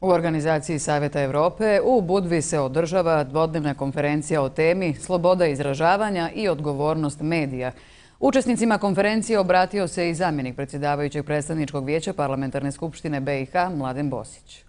U organizaciji Savjeta Evrope u Budvi se održava dvodnevna konferencija o temi sloboda izražavanja i odgovornost medija. Učesnicima konferencije obratio se i zamjenik predsjedavajućeg predstavničkog vijeća Parlamentarne skupštine BiH Mladen Bosić.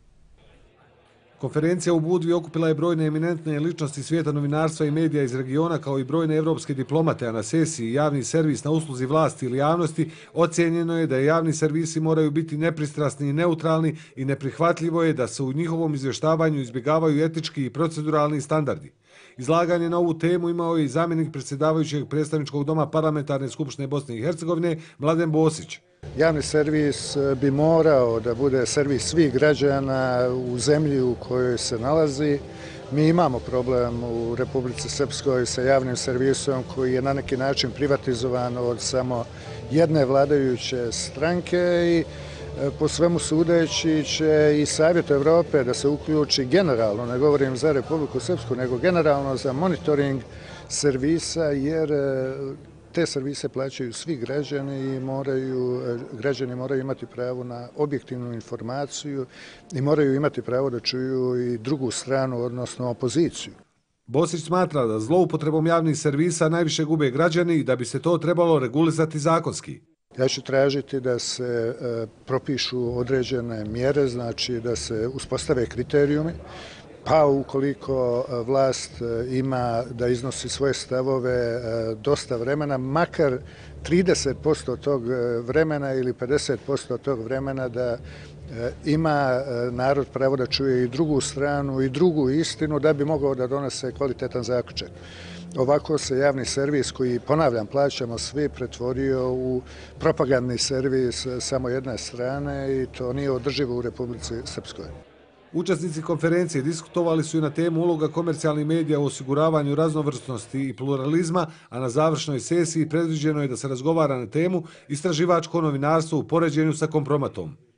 Konferencija u Budvi okupila je brojne eminentne ličnosti svijeta novinarstva i medija iz regiona kao i brojne evropske diplomate, a na sesiji javni servis na usluzi vlasti ili javnosti ocjenjeno je da javni servisi moraju biti nepristrasni i neutralni i neprihvatljivo je da se u njihovom izvještavanju izbjegavaju etički i proceduralni standardi. Izlaganje na ovu temu imao je i zamjenik predsjedavajućeg predstavničkog doma Parlamentarne skupštine Bosne i Hercegovine Mladen Bosić. Javni servis bi morao da bude servis svih građana u zemlji u kojoj se nalazi. Mi imamo problem u Republici Srpskoj sa javnim servisom koji je na neki način privatizovan od samo jedne vladajuće stranke i po svemu sudeći će i Savjet Evrope da se uključi generalno, ne govorim za Republiku Srpsku, nego generalno za monitoring servisa jer te servise plaćaju svi građani i građani moraju imati pravo na objektivnu informaciju i moraju imati pravo da čuju i drugu stranu, odnosno opoziciju. Bosić smatra da zloupotrebom javnih servisa najviše gube građani i da bi se to trebalo regulisati zakonski. Ja ću tražiti da se propišu određene mjere, znači da se uspostave kriterijumi, pa ukoliko vlast ima da iznosi svoje stavove dosta vremena, makar 30% tog vremena ili 50% tog vremena da ima narod pravo da čuje i drugu stranu i drugu istinu da bi mogao da donese kvalitetan zaključak. Ovako se javni servis koji, ponavljam, plaćamo svi, pretvorio u propagandni servis samo jedne strane i to nije održivo u Republici Srpskoj. Učesnici konferencije diskutovali su i na temu uloga komercijalnih medija u osiguravanju raznovrsnosti i pluralizma, a na završnoj sesiji predviđeno je da se razgovara na temu istraživačko novinarstvo u poređenju sa kompromatom.